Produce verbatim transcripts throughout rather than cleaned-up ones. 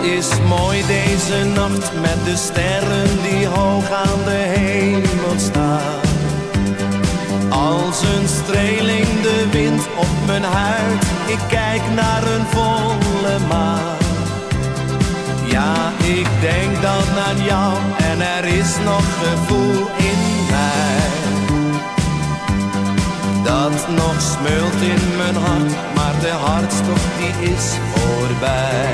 is mooi deze nacht met de sterren die hoog aan de hemel staan. Als een streling de wind op mijn huid, ik kijk naar een volle maan. Ja, ik denk dan aan jou en er is nog gevoel in mij. Dat nog smeult in mijn hart, maar de hartstocht die is voorbij.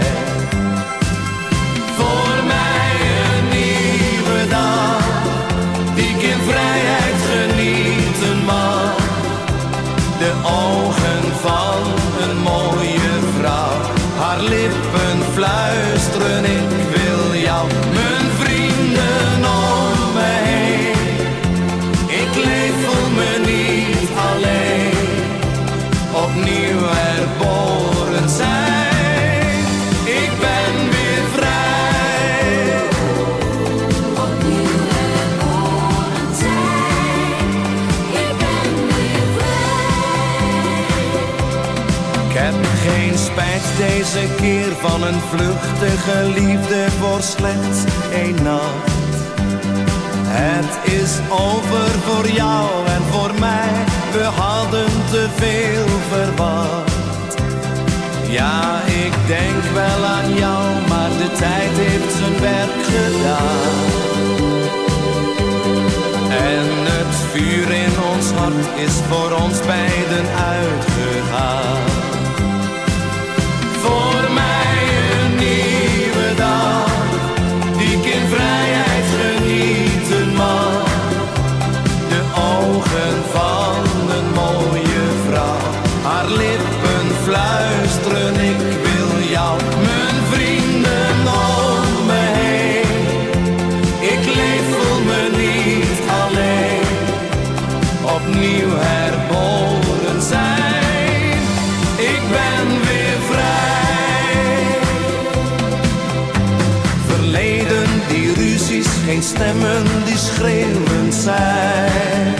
Voor mij een nieuwe dag, die ik in vrijheid genieten mag. De ogen van een mooie vrouw, haar lippen fluisteren ik wil jou. Mijn vrienden om me heen, ik leef voor me niet alleen. Opnieuw herboren zijn, ik ben weer vrij. Opnieuw herboren zijn, ik ben weer vrij. Ik heb geen spijt deze keer van een vluchtige liefde voor slechts één nacht. Het is over voor jou en voor mij, we hadden te veel verwacht. Ja, ik denk wel aan jou, maar de tijd heeft zijn werk gedaan. En het vuur in ons hart is voor ons beiden uitgegaan. Voor mij een nieuwe dag, die ik in vrijheid genieten mag. De ogen van een mooie vrouw, haar lippen fluisteren ik wil jou. Mijn vrienden om me heen, ik leef voor me niet alleen. Opnieuw herboren zijn, ik ben weer vrij. Verleden die ruzies, geen stemmen die schreeuwend zijn.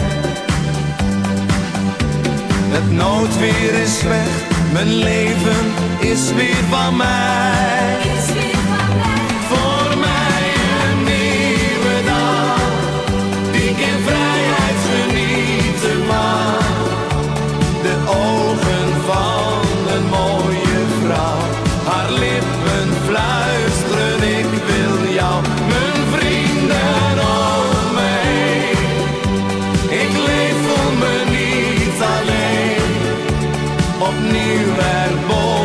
Het noodweer is weg, mijn leven is weer van mij. Is weer van mij. Voor mij een nieuwe dag, die ik in vrijheid genieten mag. De ogen van een mooie vrouw, haar lippen fluisteren ik wil jou. Mijn vrienden om me heen, ik leef voor me niet alleen. Opnieuw herboren